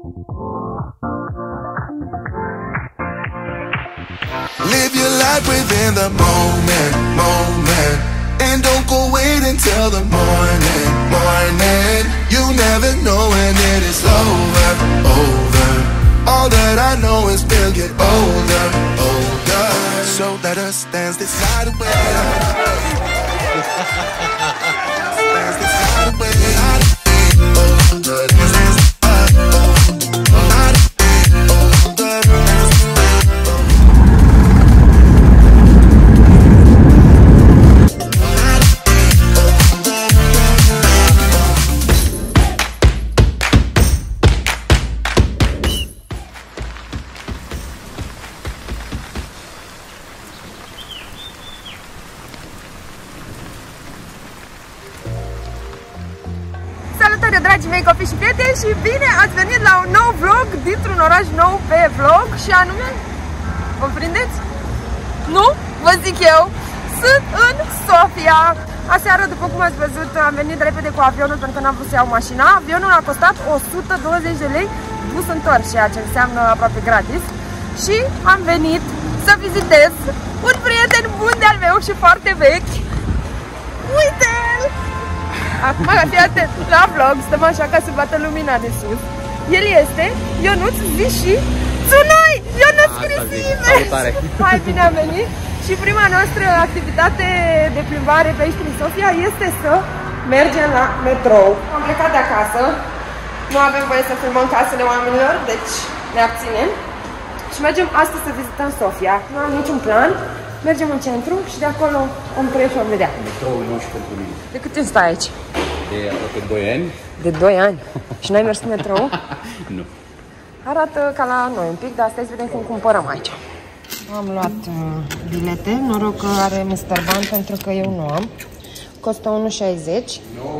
Live your life within the moment, moment. And don't go wait until the morning, morning. You never know when it is over, over. All that I know is we'll get older, older. So let us dance this night away. Dance this night away. Salutare, dragii mei copii și prieteni, și bine ați venit la un nou vlog dintr-un oraș nou pe vlog, și anume, vă prindeți? Nu? Vă zic eu, sunt în Sofia. Aseară, după cum ați văzut, am venit repede cu avionul pentru că n-am vrut să iau mașina. Avionul a costat 120 de lei dus întors, ceea ce înseamnă aproape gratis. Și am venit să vizitez un prieten bun de-al meu și foarte vechi. Uite-l! Acum, fii atent, la vlog, stăm așa ca să bată lumina de sus. El este Ionuț, zi și Țunoi! Ionuț Crisime! Salutare! Hai, bine am venit! Și prima noastră activitate de plimbare pe aici prin Sofia este să mergem la metrou. Am plecat de acasă, nu avem voie să filmăm casele oamenilor, deci ne abținem. Și mergem astăzi să vizităm Sofia. Nu am niciun plan. Mergem în centru și de acolo om trece și om vedea. Metroul nu și pentru mine. De cât timp stai aici? De aproape 2 ani. De 2 ani? Și n-ai mers cu metrou? Nu. Arată ca la noi un pic, dar stai să vedem cum cumpărăm aici. Am luat bilete, noroc că are Mr. Ban pentru că eu nu am. Costă 1,60.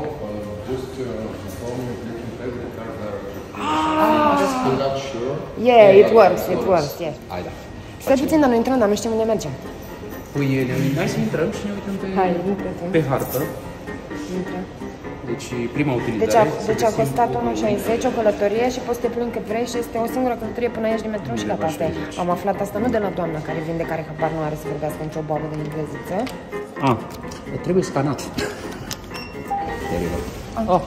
Yeah, it works, yeah. Hai, da. Stai puțin, dar nu intrăm, dar nu știm unde mergem. Păi, hai să intrăm și ne uităm pe hartă. Intră. Deci, prima utilizare. Deci a costat 1,60 o călătorie și poți să te plimbi cât vrei și este o singură călătorie până ieși din metro și gata, asta e. Am aflat asta nu de la doamna care vinde, care habar nu are să vorbească nicio boabă de engleziță. Trebuie scanat. Oh.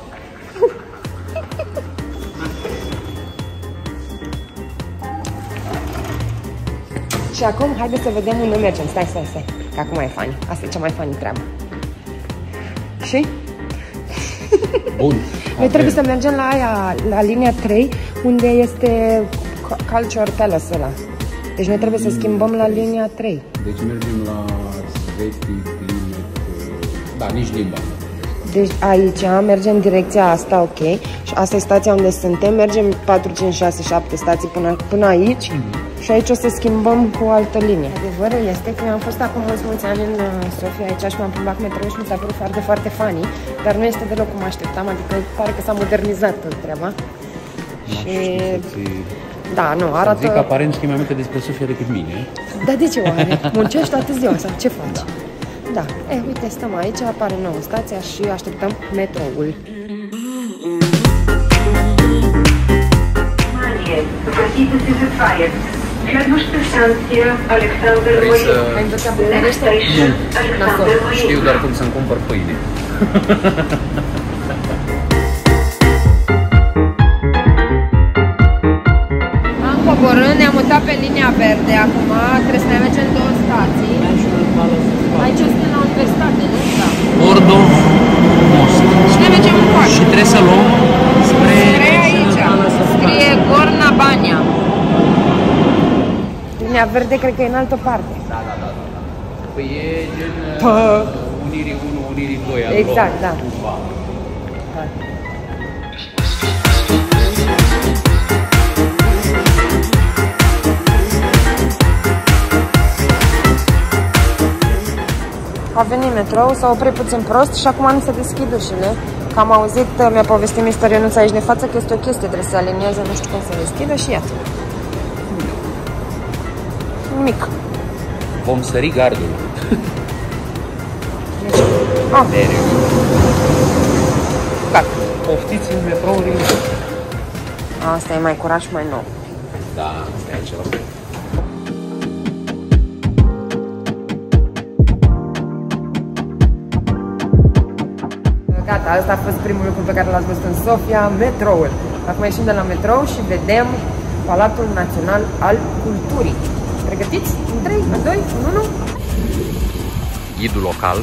Și acum, haideți să vedem unde mergem. Stai, că acum e funny. Asta e cea mai funny treabă. Și? Bun. Noi trebuie să mergem la aia, la linia 3, unde este Culture Palace ăla. Deci noi trebuie să schimbăm la linia 3. Deci mergem la 10 km. Da, nici limba. Deci aici mergem în direcția asta, ok. Și asta e stația unde suntem. Mergem 4, 5, 6, 7 stații până aici. Și aici o să schimbăm cu o altă linie. Adevărul este că eu am fost acum mulți ani în Sofia aici și m-am plimbat cu metrou și mi s-a părut foarte, foarte funny. Dar nu este deloc cum așteptam, adică pare că s-a modernizat treaba. Și... Da, nu, arată... Zic că aparent știi mai multe despre Sofia decât mine. Da, de ce oare? Muncești toată ziua sau ce faci? Da, uite, stăm aici, apare nouă stația și așteptăm metroul. Știu doar cum să-mi cumpăr pâine. Am coborât, ne-am mutat pe linia verde acum, trebuie să ne mergem 2 stații. Aici este la universitate, nu? Da. Ordo, Most. Și ne mergem în coace. Și trebuie să luăm spre aici. Scrie Gorna Bania. Linia verde cred că e în altă parte. Da. Păi e gen Unirii 1, Unirii 2. Exact, da. A venit metrou, s-a oprit puțin prost și acum nu se deschid ușile. Că am auzit, mi-a povestit Mr. Ionuț aici de față că este o chestie, trebuie să alinieze, nu știu cum se deschidă și iată. Nimic. Vom sări gardul. Gata. Poftiți în metrouri. Asta e mai curat și mai nou. Da, asta e ceva. Gata, asta a fost primul lucru pe care l-ați văzut în Sofia, metroul. Acum ieșim de la metrou și vedem Palatul Național al Culturii. Pregătiți? În 3, în 2, în 1? Ghidul local.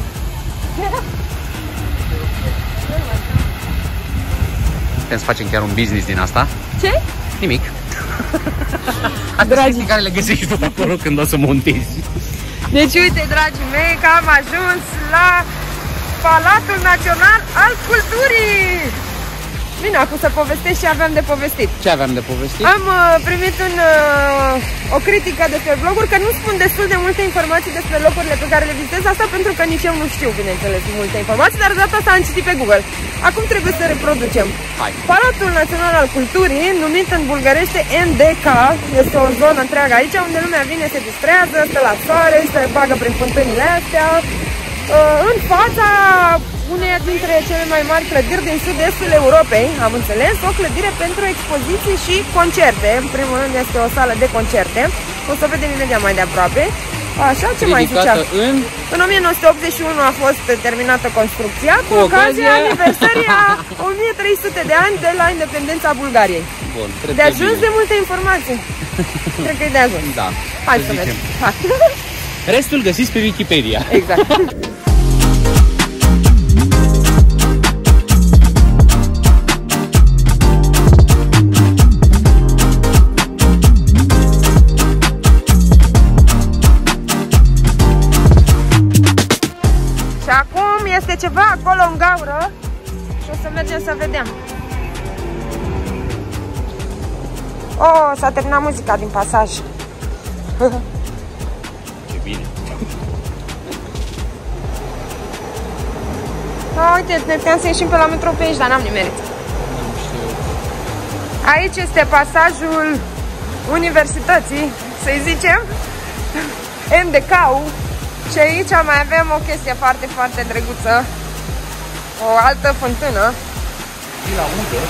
Putem să facem chiar un business din asta? Ce? Nimic. Astea sunt chestii care le găsești tot acolo când o să montezi. Deci uite, dragii mei, că am ajuns la Palatul Național al Culturii! Bine, acum să povestesc ce aveam de povestit. Ce aveam de povestit? Am primit o critică despre vloguri, că nu spun destul de multe informații despre locurile pe care le vizitez. Asta pentru că nici eu nu știu, bineînțeles, multe informații, dar de data asta am citit pe Google. Acum trebuie să reproducem. Hai. Palatul Național al Culturii, numit în bulgărește NDK, este o zonă întreagă aici unde lumea vine, se distrează, stă la soare, se bagă prin fântânile astea. În fața uneia dintre cele mai mari clădiri din sud-estul Europei, am înțeles, o clădire pentru expoziții și concerte. În primul rând este o sală de concerte, o să vedem imediat mai de aproape. Așa, ce mai ziceam? În 1981 a fost terminată construcția cu ocazia aniversării a 1300 de ani de la independența Bulgariei. Bun, de ajuns de multe informații. Cred că e de ajuns. Da. Hai să mergem. Restul găsiți pe Wikipedia. Exact. Și acum este ceva acolo în gaură și o să mergem să vedem. Oh, s-a terminat muzica din pasaj. Ce bine. Uite, ne puteam să ieșim pe la metro pe aici, dar n-am nimerit. Aici este pasajul universității, să-i zicem, MDK-ul. Și aici mai avem o chestie foarte, foarte drăguță. O altă fântână. La udă.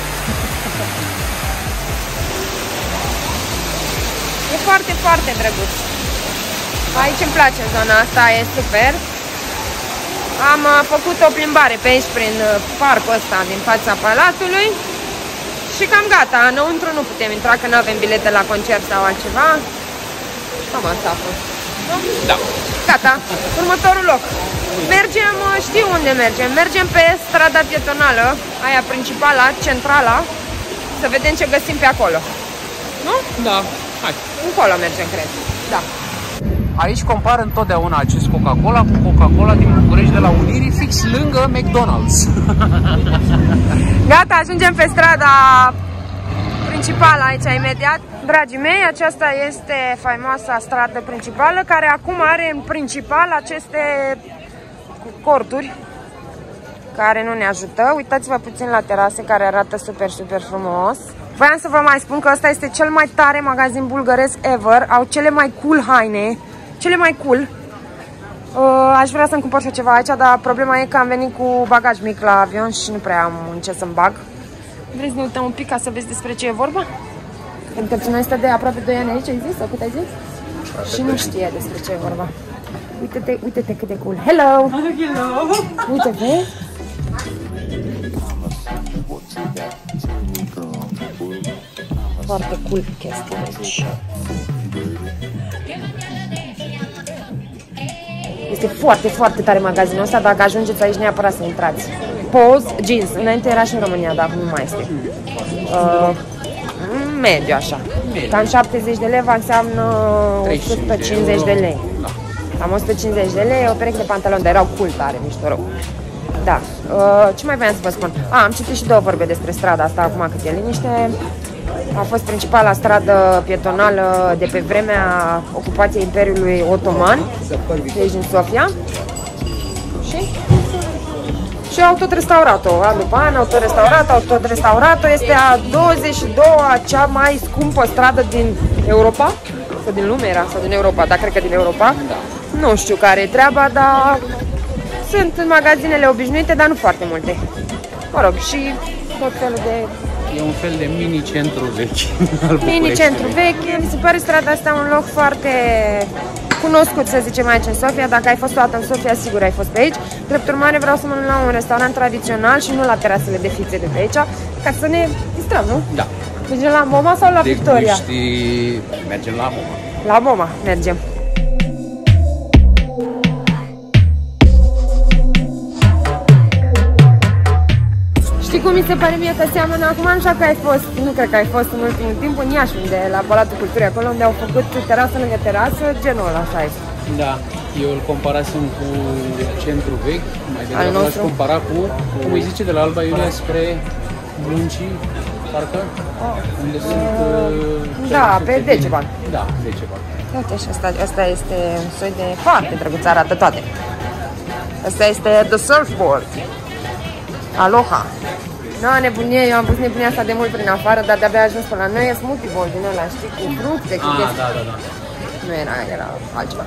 E foarte, foarte drăguț. Aici îmi place zona asta, e super. Am făcut o plimbare pe aici prin parcul ăsta din fața palatului. Și cam gata, înăuntru nu putem intra că nu avem bilete la concert sau altceva. Cam asta a fost. Da. Gata, următorul loc. Mergem, știu unde mergem. Mergem pe strada pietonală, aia principală, centrala. Să vedem ce găsim pe acolo. Nu? Da, hai. Încolo mergem, cred. Da. Aici compar întotdeauna acest Coca-Cola cu Coca-Cola din București de la Unirii, fix lângă McDonald's. Gata, ajungem pe strada principală aici imediat. Dragii mei, aceasta este faimoasa stradă principală, care acum are în principal aceste corturi care nu ne ajută. Uitați-vă puțin la terase, care arată super, super frumos. Voiam să vă mai spun că ăsta este cel mai tare magazin bulgăresc ever. Au cele mai cool haine, cele mai cool. Aș vrea să-mi cumpăr și ceva aici, dar problema e că am venit cu bagaj mic la avion și nu prea am în ce să-mi bag. Vreți să ne uităm un pic ca să vezi despre ce e vorba? Pentru că cineva este de aproape 2 ani aici, ai zis? Sau cât ai zis? Și nu știe despre ce e vorba. Uite-te, uite-te cât de cool. Hello! Hello! Uite, vezi? Foarte cool chestia aici. Este foarte, foarte tare magazinul ăsta. Dacă ajungeți aici, neapărat să intrați. Pose jeans. Înainte era și în România, dar acum nu mai este. Mediu așa. Cam 70 de lei înseamnă 150 de lei. Cam 150 de lei, o pereche de pantaloni, dar erau cool tare, mișto rău. Da. Ce mai voiam să vă spun? Am citit și 2 vorbe despre strada asta, acum cât e liniște. A fost principala stradă pietonală de pe vremea ocupației Imperiului Otoman, de aici din Sofia. Și au tot restaurat-o. An după an au tot restaurat-o, Este a 22-a cea mai scumpă stradă din Europa. Sau din lume era, sau din Europa, dar cred că din Europa. Da. Nu știu care e treaba, dar sunt în magazinele obișnuite, dar nu foarte multe. Mă rog, și tot felul de E un fel de mini-centru vechi al Mini-centru vechi. Mi se pare strada asta un loc foarte cunoscut, să zicem, aici în Sofia. Dacă ai fost toată în Sofia, sigur ai fost pe aici. Drept urmare, vreau să mănânc la un restaurant tradițional și nu la terasele de fițe de pe aici, ca să ne distrăm, nu? Da. Mergem la Moma sau la Victoria? Mergem la Moma. La Moma mergem. Știi cum mi se pare mie că seamănă? Acum nu știu că ai fost, nu cred că ai fost în ultimul timp în Iași, unde la Palatul Culturii, acolo unde au făcut terasă lângă terasă, genul ăla, așa este. Da, eu îl comparasem cu centru vechi, mai degrabă l-aș compara cu, cum îi zice, de la Alba Iulia spre Bluncii, parcă, unde sunt... Da, pe Deceban. Da, Deceban. Uite, și asta este un soi de foarte drăguț, arată toate. Asta este The Surfboard. Aloha! Nu, nebunie, eu am pus nebunia asta de mult prin afară, dar de-abia ajuns până la noi, e smoothie bowl din ăla, știi, cu fructe, cu chestii. Da. Nu era altceva.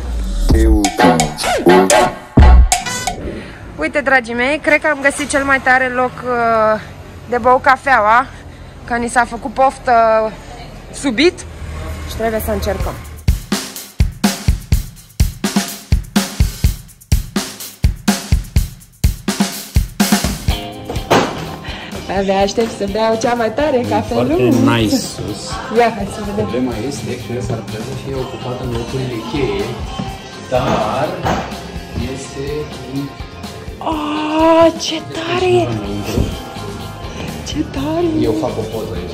Uite, dragii mei, cred că am găsit cel mai tare loc de băut cafeaua, că ni s-a făcut poftă subit și trebuie să încercăm. Abia aștept să beau cea mai tare cafeluță. Foarte nice sus. Ia, hai să vedem. Problema este că s-ar putea să fie ocupată în locurile cheie, dar este un... Oh, ce tare! Ce tare! Eu fac o poză aici.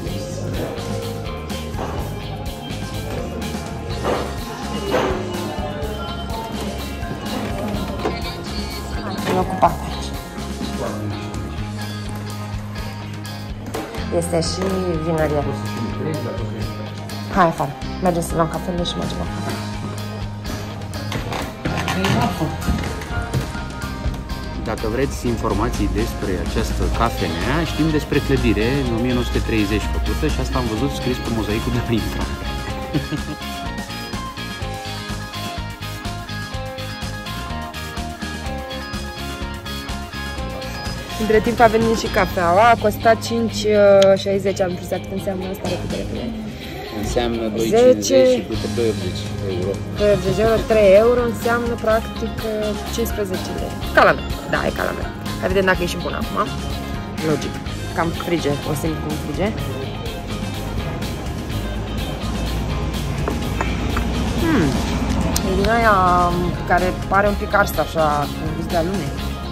E ocupat aici. Este și vinărie. Hai afară. Mergem să luăm cafele și mergem afară. Dacă vreți informații despre această cafenea, știm despre clădire, în 1930 făcută și asta am văzut scris pe mozaicul de la intrare. Între timp a venit și cafeaua, a costat 5,60, am crezut cât înseamnă asta, repede. Înseamnă 2,50 și câte 2,80 euro. 2,80 euro, 3 euro înseamnă practic 15 lei. Ca la mea, da, e ca la mea. Hai vedem dacă e și bună acum. Logic, cam frige, o simt cum frige. E din aia care pare un pic arsă așa, cu gust de alune.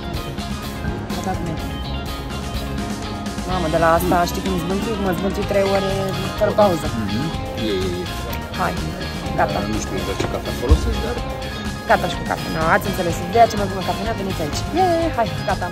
Mamă, de la asta știi cum mă zbântui 3 ore fără pauză. Hai, gata. Nu știu exact ce cafea folosesc, dar... Gata și cu cafenea, ați înțeles. Ideea cea mai bună cafenea, veniți aici. Hai, gata.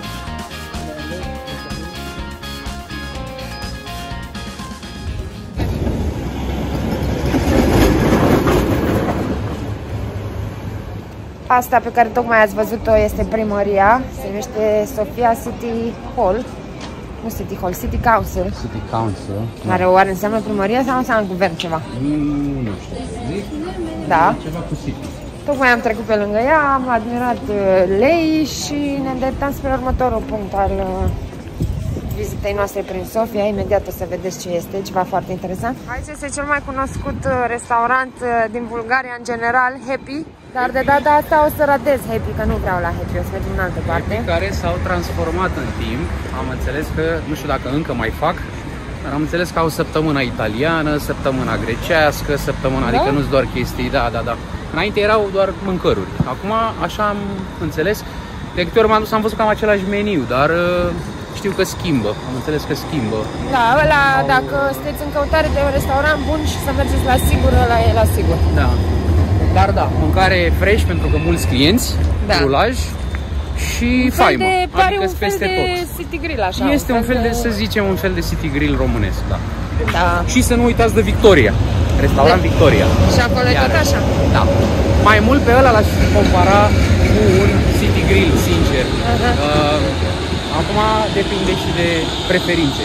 Asta pe care tocmai ați văzut-o este primăria, se numește Sofia City Hall. Nu City Hall, City Council. City Council. Care oare înseamnă primăria sau înseamnă guvern ceva? Nu știu, zic. Da. Ceva cu City. Tocmai am trecut pe lângă ea, am admirat lei și ne îndreptăm spre următorul punct al vizitei noastre prin Sofia. Imediat o să vedeți ce este, ceva foarte interesant. Aici este cel mai cunoscut restaurant din Bulgaria în general, Happy. Dar de data asta o să ratez Happy, că nu vreau la Happy, o să mergem în altă parte. Happy care s-au transformat în timp. Am înțeles că, nu știu dacă încă mai fac, dar am înțeles că au săptămâna italiană, săptămâna grecească, săptămâna, adică nu-s doar chestii, da. Înainte erau doar mâncăruri. Acum, așa am înțeles, de câte ori m-am dus am văzut cam același meniu, dar știu că schimbă, am înțeles că schimbă. Da, ăla, dacă sunteți în căutare de un restaurant bun și să mergeți la sigur, ăla e la sigur. Da. Dar da, mâncare fresh pentru că mulți clienți, rulaj și faimă, adică peste tot. City Grill așa. Este un fel de, să zicem, un fel de City Grill românesc, da. Da. Și să nu uitați de Victoria, restaurant Victoria. Și acolo e tot așa. Da. Mai mult pe ăla l-aș compara cu un City Grill, sincer. Acum depinde și de preferințe.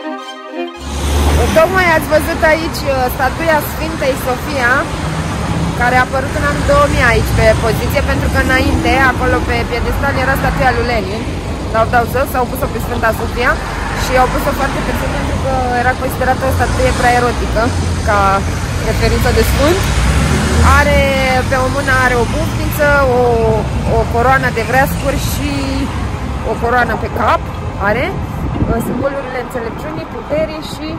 Tocmai ați văzut aici statuia Sfintei Sofia. care a apărut în anul 2000 aici pe poziție, pentru că înainte, acolo pe piedestal, era statuia lui Lenin, dau să s-au pus-o pe Sfânta Sofia și au pus-o foarte târziu pentru că era considerată o statuie prea erotică, ca referință de sfânt. Are, pe o mână are o bufniță, o coroană de vreascuri și o coroană pe cap, are simbolurile înțelepciunii, puterii și...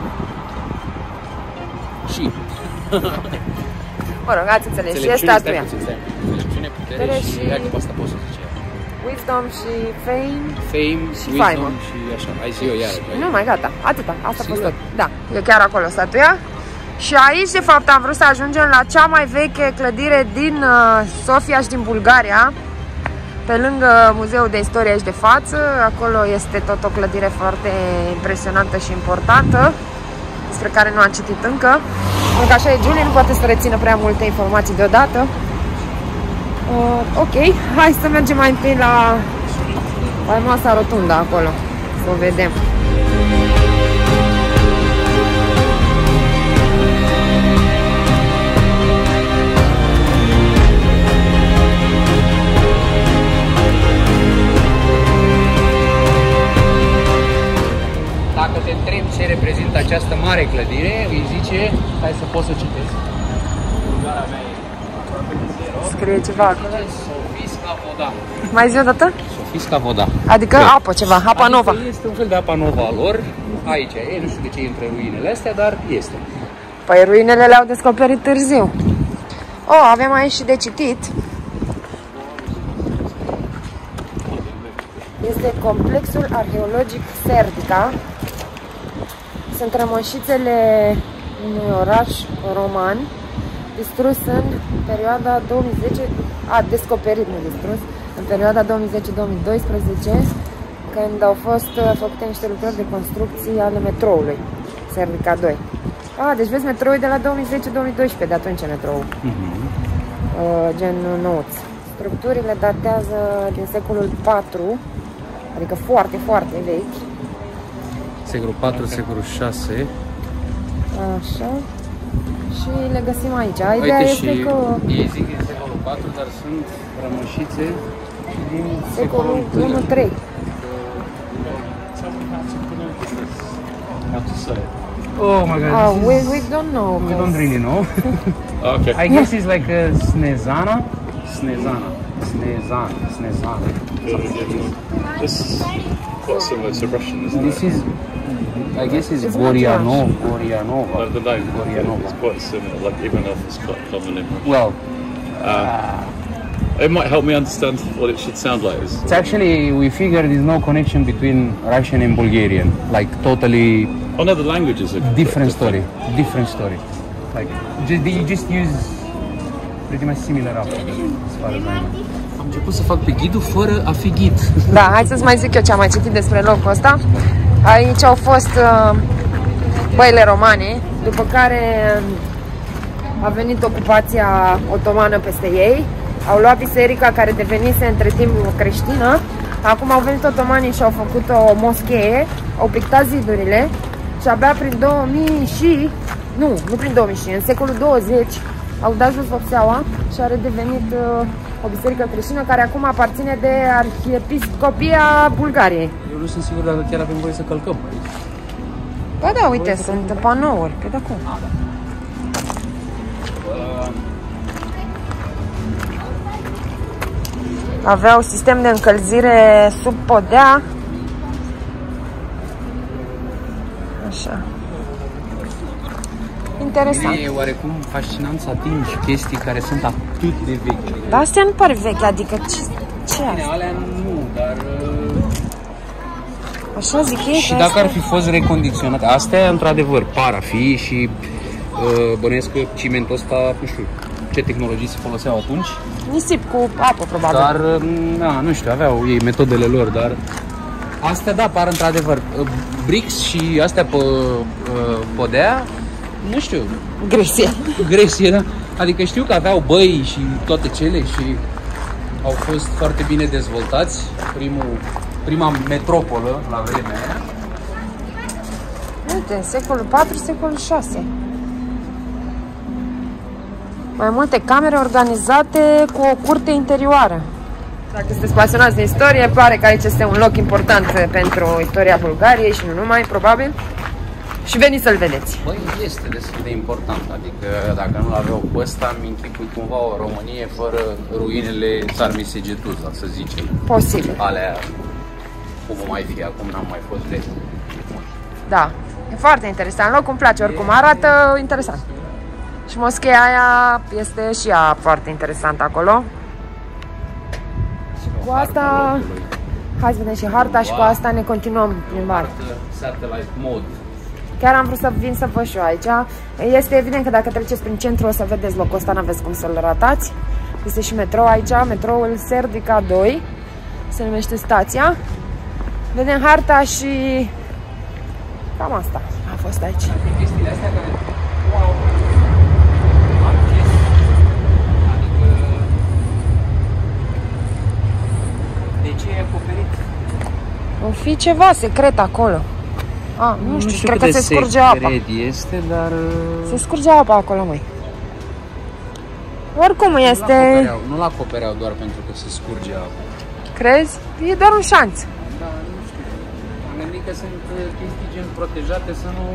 Mă rog, ați înțeles, și e statuia. Înțelepciune, putere și... Asta pot să zice. Wisdom și fame. Fame și wisdom și așa. Hai zi eu iară. Nu mai gata, atâta, asta a fost tot. Da, e chiar acolo statuia. Și aici, de fapt, am vrut să ajungem la cea mai veche clădire din Sofia și din Bulgaria. Pe lângă Muzeul de Istorie aici de față, acolo este tot o clădire foarte impresionantă și importantă, despre care nu am citit încă. Pentru că așa e Julie, nu poate să rețină prea multe informații deodată. Ok, hai să mergem mai întâi la faimoasa rotundă acolo, să o vedem. Dacă te întrebi ce reprezintă această mare clădire, îi zice, hai să pot să citesc. Bulgara mea e aproape de zero. Scrie ceva acolo. Sofijsko Voda. Mai zi o dată? Sofijsko Voda. Adică apă ceva, apa nova. Este un fel de apa nova a lor. Aici e, nu știu de ce e între ruinele astea, dar este. Păi ruinele le-au descoperit târziu. Avem aici și de citit. Este complexul arheologic Serdica. Sunt rămășițele unui oraș roman distrus în perioada 2010, descoperit, nu distrus, în perioada 2010-2012, când au fost făcute niște lucrări de construcții ale metroului, Serdica 2. Deci vezi, metroul e de la 2010-2012, de atunci metroul, gen nouț. Structurile datează din secolul 4, adică foarte, foarte vechi. Secolul 4, secolul 6. Așa. Și le găsim aici. Ideea este că... Ei zic din secolul 4, dar sunt rămășițe din secolul 1-3. Oh my god. We don't know. We don't really know. Okay. I guess it's like a snezana. This is quite similar to Russian, isn't This it? is, I guess it's Gorianova. The name is quite similar, like even though it's quite common in Russian. Well, it might help me understand what it should sound like. it's actually, we figured there's no connection between Russian and Bulgarian. Like totally Oh no, the languages are different story. Like you just use pretty much similar alphabet as far as I know. Am început să fac pe ghidul fără a fi ghid. Da, hai să-ți mai zic eu ce am mai citit despre locul ăsta. Aici au fost băile romane, după care a venit ocupația otomană peste ei. Au luat biserica, care devenise între timp creștină. Acum au venit otomanii și au făcut o moschee, au pictat zidurile și abia prin 2000 și... Nu prin 2000 și, în secolul 20 au dat jos vopseaua și a redevenit o biserică creștină care acum aparține de Arhiepiscopia Bulgariei. Eu nu sunt sigur dacă chiar avem voie să călcăm aici. Ba da, uite, sunt panouri, pe de acum. Aveau sistem de încălzire sub podea. Așa. Interesant. E oarecum fascinant să atingi chestii care sunt atât de vechi. Dar astea nu pare vechi, adică ce Bine, alea nu, dar... Așa zic ei. Și dacă ar fi fost recondiționate, astea într-adevăr par a fi și bănuiesc că cimentul ăsta, nu știu ce tehnologii se foloseau atunci. Nisip cu apă, probabil. Dar, nu știu, aveau ei metodele lor, dar astea, da, par într-adevăr. Bricks și astea pe podea, nu știu. Gresie, da? Adică știu că aveau băi și toate cele și au fost foarte bine dezvoltați. Prima metropolă la vremea aia. Uite, secolul 4, secolul 6. Mai multe camere organizate cu o curte interioară. Dacă sunteți pasionați de istorie, pare că aici este un loc important pentru istoria Bulgariei și nu numai, probabil. Și veniți să-l vedeți. Băi, este destul de important, adică dacă nu l-aveau pe ăsta, îmi închipui cumva o Românie fără ruinele țarmii Segetuza, să zicem. Posibil. Alea, cum o mai fi acum, n-am mai fost de. Da, e foarte interesant. Locul îmi place, oricum arată interesant. Și moscheea aia este și ea foarte interesantă acolo. Și cu asta, hai să vedem și harta și cu asta ne continuăm plimbarea. Satellite mode. Chiar am vrut să vin să văd și eu aici. Este evident că dacă treceți prin centru o să vedeți locul ăsta, n-aveți cum să-l ratați. Este și metro aici, metroul Serdica 2, se numește stația. Vedem harta și cam asta a fost aici. Chestiile astea care... Wow! Adică... De ce e acoperit? O fi ceva secret acolo. Nu știu, cred că se scurge apa. Este, dar... Se scurge apa acolo, măi. Oricum este... Nu-l acopereau doar pentru că se scurge apa. Crezi? E doar un șanț. Da, nu știu. Am gândit că sunt chestii gen protejate să nu...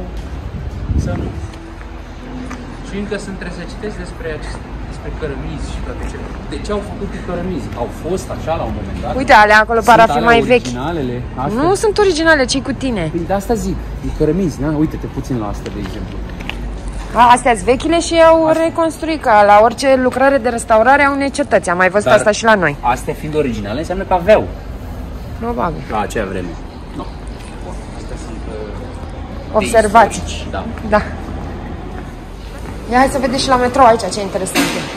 Și încă trebuie să citesc despre cărămizi și toate cele. De ce au făcut cărămizi? Au fost așa la un moment dat? Uite, alea acolo par a fi mai vechi. Astea? Nu sunt originale, cei cu tine. Păi de asta zic, e cărămizi, na? Uite-te puțin la asta, de exemplu. Astea-s vechile și au reconstruit, ca la orice lucrare de restaurare a unei cetăți. Am mai văzut asta și la noi. Astea fiind originale, înseamnă că aveau. Probabil. La acea vreme. Nu. Astea sunt... observați. Da. Ia, hai să vedeți și la metro aici ce interesant e.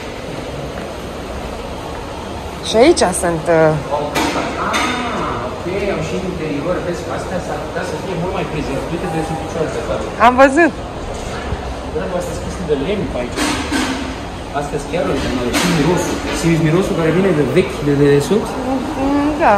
Și aici sunt... ok, au și interior, vezi că astea s-ar putea să fie mult mai prezervate. Uite de sub picioare să facă. Am văzut. Dragă, astea sunt chestii de lemn pe aici. Astea sunt chiar originale. Și mirosul. Simți mirosul care vine de vechi, de dedesubt? Da.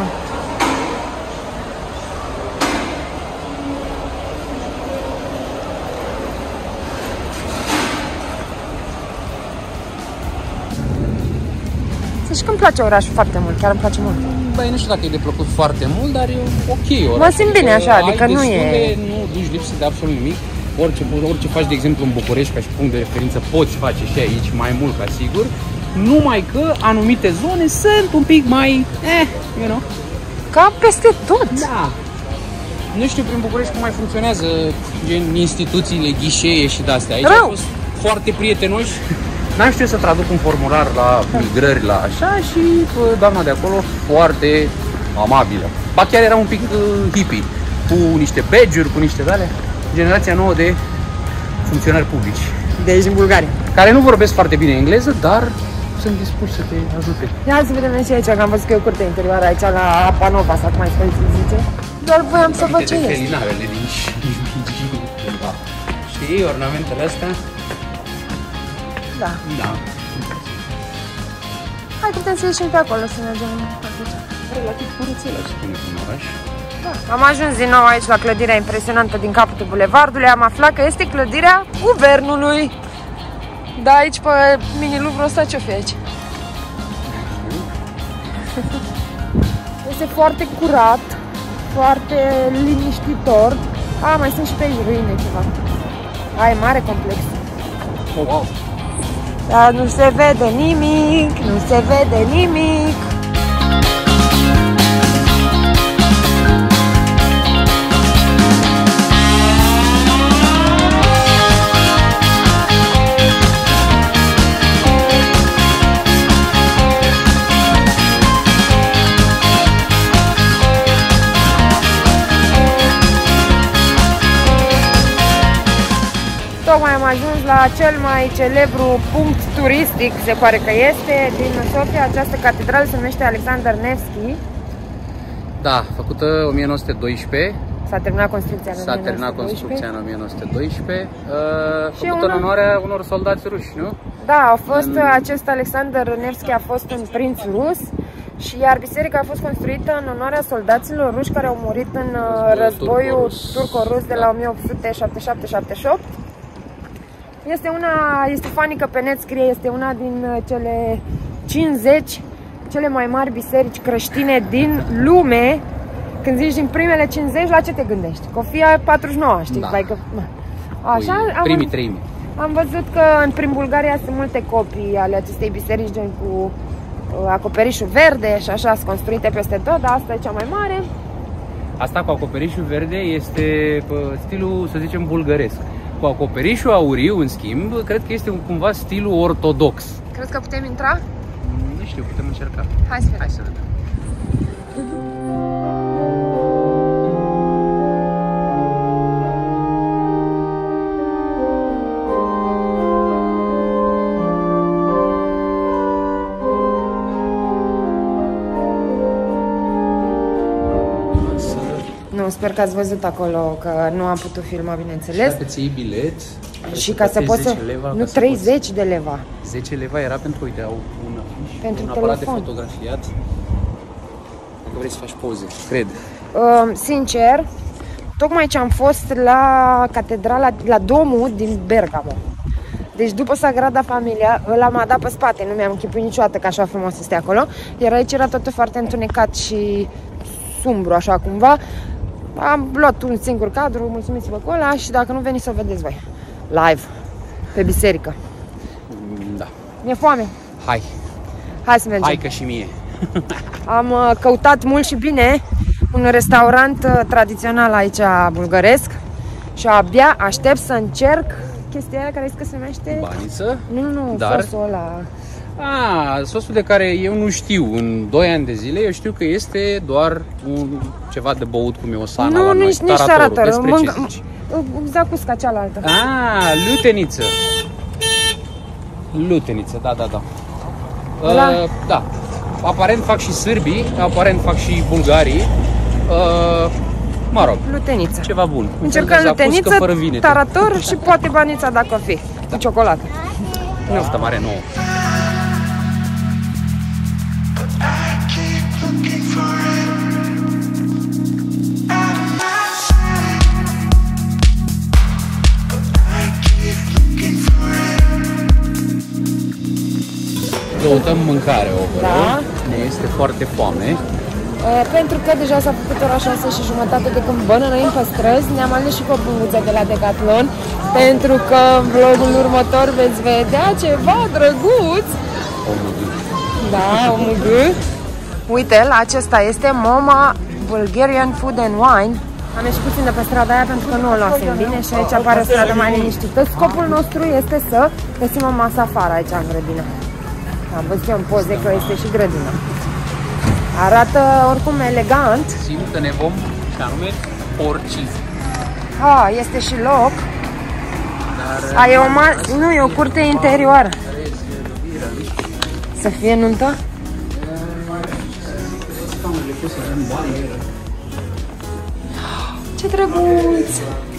Și că îmi place orașul foarte mult, chiar îmi place mult. Băi, nu știu dacă e de plăcut foarte mult, dar e ok orașul. Mă simt bine așa, adică nu e... Nu duci lipsă de absolut nimic. Orice faci, de exemplu, în București, ca și punct de referință, poți face și aici mai mult, ca sigur. Numai că anumite zone sunt un pic mai... you know. Ca peste tot. Da. Nu știu prin București cum mai funcționează gen instituțiile, ghișee și de-astea. Aici au fost foarte prietenoși. N-am știut să traduc un formular la migrări, la așa, și doamna de acolo foarte amabilă. Ba chiar era un pic hippie, cu niște badge-uri, cu niște dale. Generația nouă de funcționari publici. De aici, în Bulgaria. Care nu vorbesc foarte bine engleză, dar sunt dispuși să te ajute. Ia să vedem și aici, că am văzut că e o curte interioară aici la Apa Nova, sau cum mai spune să zice. Doar voiam să văd ce este. Felinarele din știi, ornamentele astea? Da. Da. Hai, putem să ieșim pe acolo, să mergem atunci. Relativ curățel, aș spune, în oraș. Da. Am ajuns din nou aici la clădirea impresionantă din capătul bulevardului. Am aflat că este clădirea guvernului. Da, aici pe mini-Louvre ăsta ce-o fi aici? Este foarte curat, foarte liniștitor. Mai sunt și pe aici ruine ceva. E mare complex. Wow. Dar nu se vede nimic, nu se vede nimic. Tocmai am ajuns la cel mai celebru punct turistic, se pare că este, din Sofia. Această catedrală se numește Alexander Nevski. Da, făcută 1912. S-a terminat construcția în 1912. S-a terminat construcția în 1912. Făcută în onoarea unor soldați ruși, nu? Da, acest Alexander Nevski a fost un prinț rus. Și iar biserica a fost construită în onoarea soldaților ruși care au murit în războiul turco-rus de la 1877-78. Este funny că pe net scrie, este una din cele 50 cele mai mari biserici creștine din lume. Când zici din primele 50, la ce te gândești? Că o fie 49, știi? Da. Așa, primii 3000. Am văzut că prin Bulgaria sunt multe copii ale acestei biserici, gen cu acoperișul verde și așa, sunt construite peste tot, dar asta e cea mai mare. Asta cu acoperișul verde este stilul, să zicem, bulgăresc. Cu acoperișul auriu, în schimb, cred că este cumva stilul ortodox. Crezi că putem intra? Nu știu, putem încerca. Hai să vedem. Hai să vedem. Sper că ați văzut acolo că nu am putut filma, bineînțeles. Și dacă ți iei bilet, și ca să poți să... Nu, 30 de leva. 10 leva era pentru, uite, au un afiș, pentru un telefon. aparat de fotografiat. Dacă vrei să faci poze, cred. Sincer, tocmai ce am fost la catedrala, la domul din Bergamo. Deci după Sagrada Familia, ăla m-a dat pe spate, nu mi-am închipuit niciodată că așa frumos este acolo. Iar aici era totul foarte întunecat și sumbru, așa cumva. Am luat un singur cadru, mulțumiți-vă cu ăla, și dacă nu veniți să o vedeți voi live, pe biserică. Da. Mi-e foame. Hai să mergem. Hai că și mie. Am căutat mult și bine un restaurant tradițional aici bulgăresc și abia aștept să încerc chestia aia care zic că se numește... Baniță? Nu, dar... sosul ăla. Sosul de care eu nu știu. În 2 ani de zile eu știu că este doar ceva de băut, cum e o sana la noi. Nici tarator. Despre ce zici? Zacusca cealaltă. Luteniță. Luteniță, da. Da. Aparent fac și sârbii, aparent fac și bulgarii. Mă rog, luteniță. Ceva bun. Încercăm luteniță, tarator și poate banița dacă o fi. Cu ciocolată. Nu. Asta mare nouă. Căutăm mâncare acolo. Da. Ne este foarte foame. Pentru că deja s-a făcut ora 6:30 de când bănănăim pe străzi. Ne-am ales și cu o punguță de la Decathlon, pentru că în vlogul următor veți vedea ceva drăguț. Da, omugă. Uite, la acesta este Moma Bulgarian Food and Wine. Am ieșit puțin de pe strada aia pentru că nu o luasem bine și aici apare o stradă mai liniștită. Scopul nostru este să găsim o masă afară aici în grădină. Am văzut eu în poze că este și grădină. Arată oricum elegant. Simt că ne vom, și anume, porci. Este și loc. Dar nu, e o curte interioară. Să fie nuntă? Ce drăguț!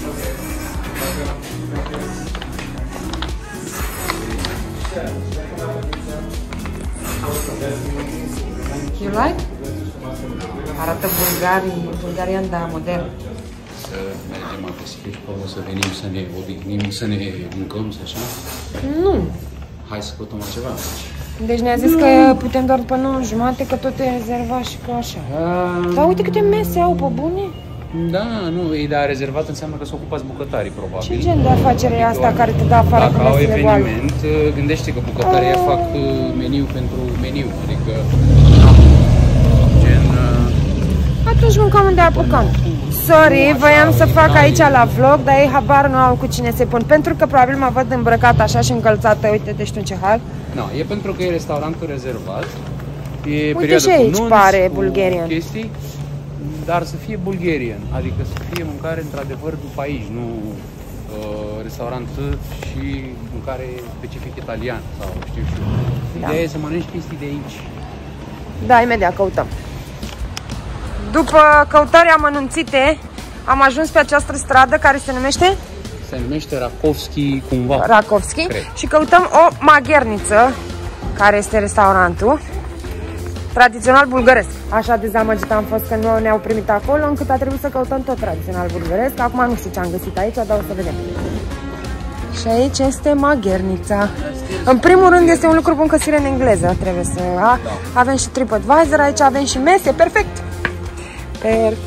You like? Arată Bulgarian, dar modern. Să mergem pe Sofijsko, să venim să ne odihnim, să ne mâncăm, să așa? Nu. Hai să căutăm altceva. Deci ne-a zis că putem doar până 9:30, că tot e rezervat și că așa. Dar uite câte mese au, pe bune. Da, nu, dar rezervat înseamnă că se ocupați bucătarii, probabil. Ce gen de afacere e asta care te dă afară cu mesele goale? Dacă au eveniment, gândește că bucătarii fac meniu pentru meniu, adică gen... Atunci mâncăm unde apucăm. Sorry, voiam să fac aici la vlog, dar ei habar nu au cu cine se pun. Pentru că probabil mă văd îmbrăcat așa și încălțată, uite-te, știu în ce hal. Nu, e pentru că e restaurantul rezervat. E uite și aici pare Bulgarian. Chestii, dar să fie Bulgarian, adică să fie mâncare într-adevăr după aici, nu restaurant și mâncare specific italian sau știu și eu. Ideea e să mănânci chestii de aici. Da, imediat căutăm. După căutări amănunțite, am ajuns pe această stradă care se numește? Se numește Rakovski cumva. Rakovski. Și căutăm o magherniță, care este restaurantul tradițional bulgăresc. Așa dezamăgit am fost că nu ne-au primit acolo, încât a trebuit să căutăm tot tradițional bulgăresc. Acum nu știu ce am găsit aici, dar o să vedem. Și aici este Maghernița. În primul rând este un lucru bun găsire în engleză. Trebuie să avem și TripAdvisor, aici avem și mese, perfect! Perfect!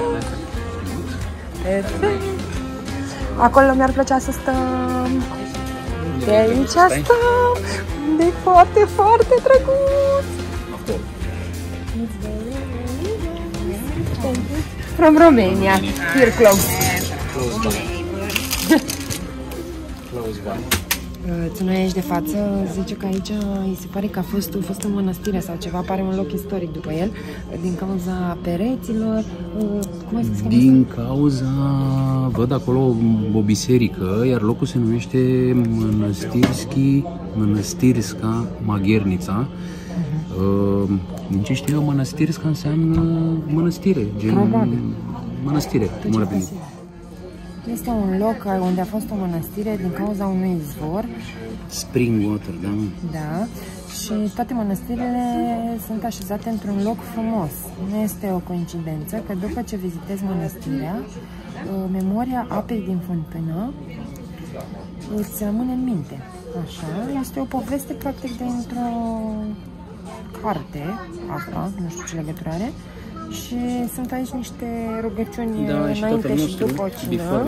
Perfect! Acolo mi-ar plăcea să stăm. De aici stăm. De foarte, foarte drăguț. From Romania. Here close. Ținut aici de față zice că aici îi se pare că a fost o mănăstire sau ceva, apare un loc istoric după el, din cauza pereților. Cum ai spus? Din cauza, văd acolo o biserică, iar locul se numește Mănăstirsca Maghernița. Din ce știu eu, Mănăstirsca înseamnă mănăstire, gen mănăstire, cum ar veni. Este un loc unde a fost o mănăstire din cauza unui izvor. Spring water, da? Da. Și toate mănăstirile sunt așezate într-un loc frumos. Nu este o coincidență că după ce vizitezi mănăstirea, memoria apei din fântână îți rămâne în minte. Așa, este o poveste practic dintr-o carte, asta, nu știu ce legătură are. Și sunt aici niște rugăciuni înainte și după cină.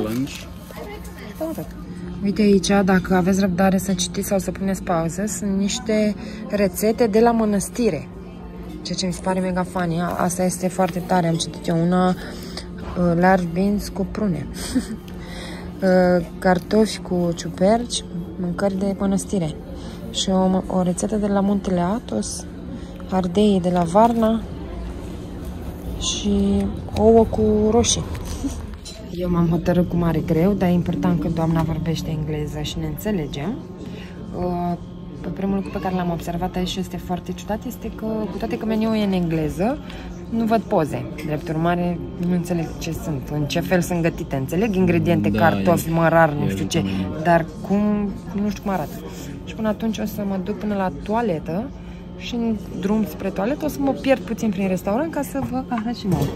Uite aici, dacă aveți răbdare să citiți sau să puneți pauză, sunt niște rețete de la mănăstire. Ceea ce mi se pare mega funny. Asta este foarte tare, am citit eu una, large beans cu prune. Cartofi cu ciuperci, mâncări de mănăstire. Și o rețetă de la Muntele Athos, ardei de la Varna și ouă cu roșii. Eu m-am hotărât cu mare greu, dar e important că doamna vorbește engleză și ne înțelegem. Primul lucru pe care l-am observat aici și este foarte ciudat este că, cu toate că meniul e în engleză, nu văd poze. Drept urmare, nu înțeleg ce sunt, în ce fel sunt gătite. Înțeleg ingrediente, cartofi, mărar, nu știu ce, dar cum, nu știu cum arată. Și până atunci o să mă duc până la toaletă și în drum spre toaletă o să mă pierd puțin prin restaurant ca să vă arăt și nouă.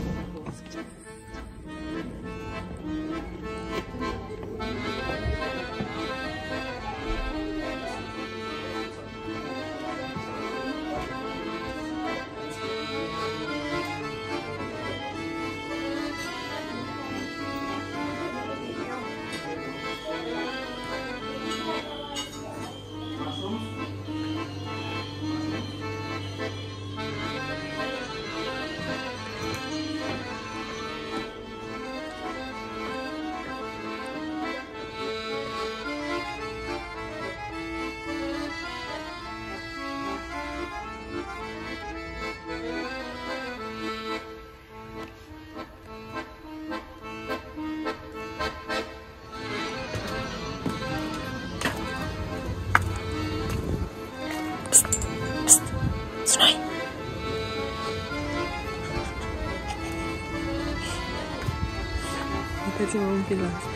Uitați-vă un pic la asta.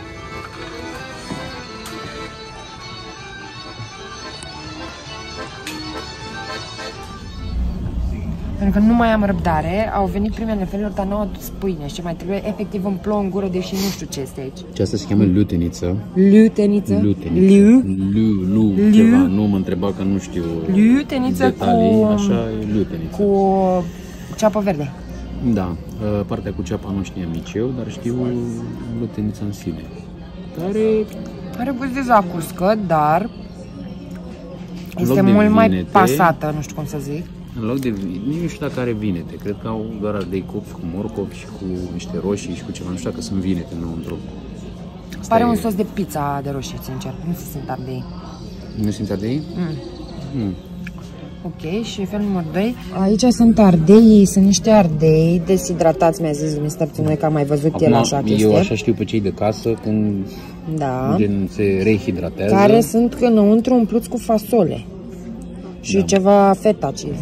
Pentru că nu mai am răbdare, au venit primele feluri, dar nu au adus pâine și mai trebuie efectiv îmi plouă în gură, deși nu știu ce este aici. Ce asta se cheamă luteniță. Luteniță? Lu, ceva, nu mă întreba că nu știu detalii, așa e luteniță. Cu ceapă verde. Da, partea cu ceapa nu știam nici eu, dar știu lutenița în sine. Are gust de zacuscă, dar este mult mai pasată, nu știu cum să zic. În loc de vinete, nu știu dacă are vinete, cred că au doar ardei copți cu morcovi și cu niște roșii și cu ceva, nu știu dacă sunt vinete înăuntru. Pare un sos de pizza de roșii, sincer, nu se simt ardei. Nu simți ardei? Ok, și felul numărul 2. Aici sunt ardei, sunt niște ardei deshidratați, mi-a zis Mr. Ținoi, că am mai văzut el așa chestie. Eu așa știu pe cei de casă când gen se rehidratează. Care sunt înăuntru umpluți cu fasole și ceva feta cheese.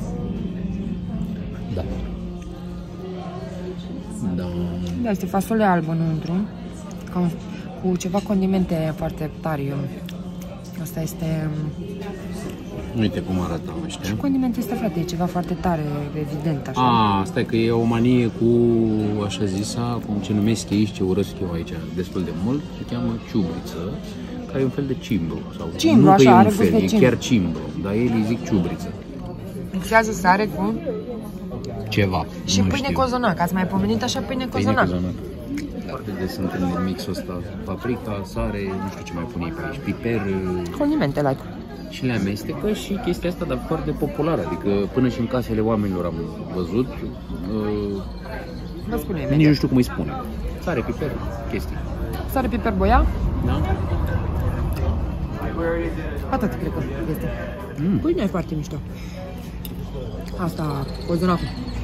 Da, este fasole albă înăuntru, cu ceva condimente foarte tari. Asta este... Uite cum arată ăștia. Ce condiment este, frate? E ceva foarte tare, evident, așa. Stai că e o manie cu, așa zisa, cum ce numesc ei și ce urăsc eu aici destul de mult, se cheamă ciubriță, care e un fel de cimbru. Sau Cimbru, nu așa, că e are un fel, gust de e cimbru. chiar cimbru, dar ei îi zic ciubriță. Mixează sare cu... Ceva. Și nu pâine știu. cozonac. Ați mai pomenit așa pâine Pâine cozonac? cozonac. Foarte des sunt în mixul ăsta. Paprika, sare, nu știu ce mai pune pe aici, piper. Condimente like. Și le amestecă și chestia asta, dar foarte populară. Adică până și în casele oamenilor am văzut. Vă spune Nici imediat. nu știu cum îi spune. Sare, piper, chestii. Sare, piper, boia? Da? Atât cred că este. Pâinea e foarte mișto. Asta, cozonacul.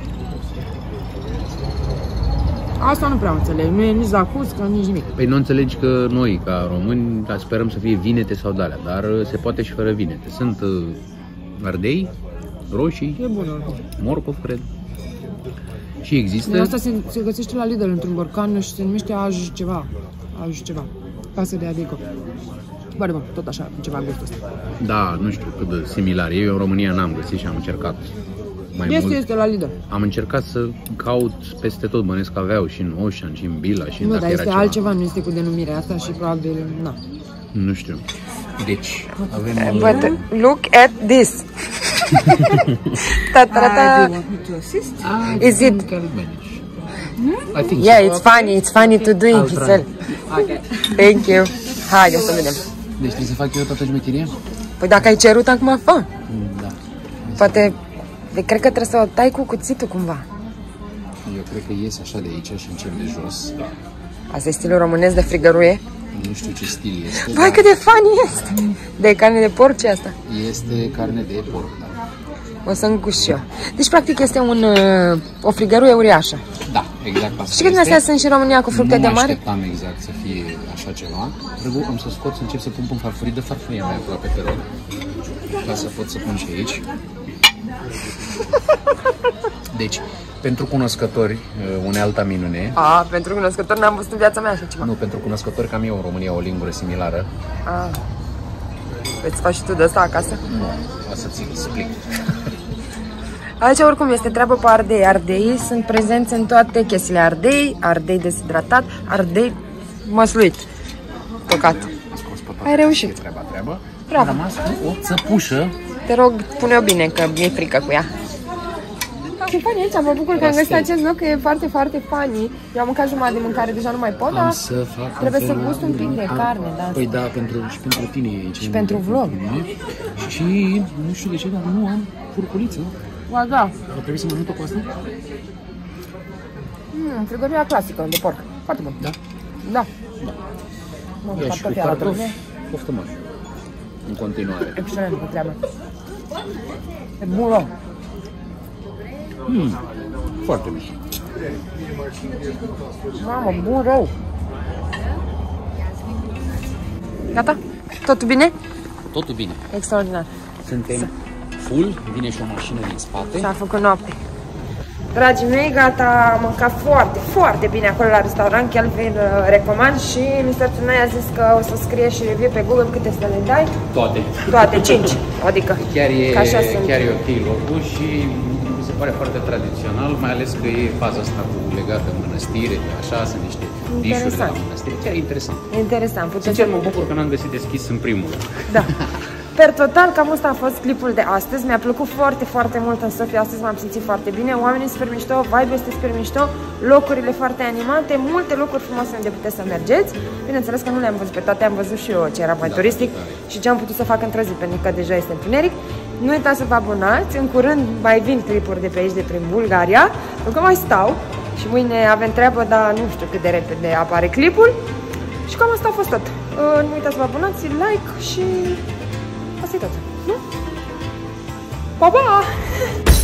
Asta nu prea înțeleg, nu e nici zacuscă, nici nimic. Păi nu înțelegi că noi, ca români, sperăm să fie vinete sau de-alea, dar se poate și fără vinete. Sunt ardei, roșii, E bună. morcov, cred. Și există... Asta se găsește la Lidl într-un borcan și se numește aj ceva. Casă de adică. Bă, bun, tot așa, ceva gustul ăsta. Da, nu știu cât de similar. Eu în România n-am găsit și am încercat mai mult. Este la Lidl. Am încercat să caut peste tot, bănesc că aveau și în Ocean, și în Bila, și în Nu, dacă dar era este ceva. altceva, nu este cu denumirea asta și probabil, na. Nu știu. Deci, avem... But look at this. Ta-ta-ta. Is it? I think Yeah, it's funny to do it yourself. Thank you. Haide să vedem. Deci trebuie să fac eu toată șmecheria? Păi dacă ai cerut, acum fă. Da. Poate, cred că trebuie să o tai cu cuțitul cumva. Eu cred că ies așa de aici și încep de jos. Asta e stilul românesc de frigăruie. Nu știu ce stil este. Vai, cât de funny este! De carne de porc ce asta? Este carne de porc, da. O să înguș și eu. Deci, practic, este o frigăruie uriașă. Da, exact asta. Și că din astea sunt și în România cu fructe de Nu mare? așteptam exact să fie așa ceva. Trebuie am să scot, să încep să pun în farfurii. De farfuria mai aproape, te rog. Ca să pot să pun și aici. Deci, pentru cunoscători, unealta minune. Pentru cunoscători n-am văzut în viața mea așa ceva. Nu, pentru cunoscători, că am eu în România o lingură similară. Îți faci și tu de asta acasă? Nu, o să ți-l explic. Aici oricum este treabă pe ardei. Ardeii sunt prezenți în toate chestiile. Ardei deshidratat, ardei măsluit. Păcat. Ai reușit. Treabă. Bravo. A rămas cu o țăpușă. Te rog, pune-o bine, că mi-e frică cu ea. Ce funny aici, mă bucur că am găsit acest loc, că e foarte, foarte funny. Eu am mâncat jumătate de mâncare, deja nu mai pot, dar trebuie să gust un pic de carne, da. Păi da, și pentru tine e aici. Și pentru vlog. Și nu știu de ce, dar nu am furculiță. Ba da. Ar trebui să mănânc cu asta? Frigăria clasică de porc. Foarte bun. Da? Da. Ia și cu cartofi, poftă mare. În continuare. Excelent cu treaba. E bun rău. Foarte mișto. Mamă, bun rău. Gata? Totul bine? Totul bine. Extraordinar. Suntem full, vine și o mașină din spate. S-a făcut noapte. Dragii mei, gata, am mâncat foarte, foarte bine acolo la restaurant, chiar vi-l recomand și Mr. Tunai a zis că o să scrie și review pe Google câte să le dai. Toate. Toate, 5, adică Chiar chiar e ok locul și mi se pare foarte tradițional, mai ales că e faza asta cu legată în mănăstire, așa, sunt niște dișuri de la mănăstire. Chiar e interesant. Interesant. Sincer, mă bucur că n-am găsit deschis în primul. Da. Per total, cam asta a fost clipul de astăzi. Mi-a plăcut foarte, foarte mult în Sofia. Astăzi m-am simțit foarte bine. Oamenii super mișto, vibe este super mișto, locurile foarte animate, multe locuri frumoase unde puteți să mergeți. Bineînțeles că nu le-am văzut pe toate, am văzut și eu ce era mai turistic și ce am putut să fac într-o zi, pentru că deja este întuneric. Nu uitați să vă abonați. În curând mai vin clipuri de pe aici, de prin Bulgaria, pentru că mai stau și mâine avem treabă, dar nu știu cât de repede apare clipul. Și cam asta a fost tot. Nu uitați să vă abonați, like și... Asta e tot, nu? Pa, pa!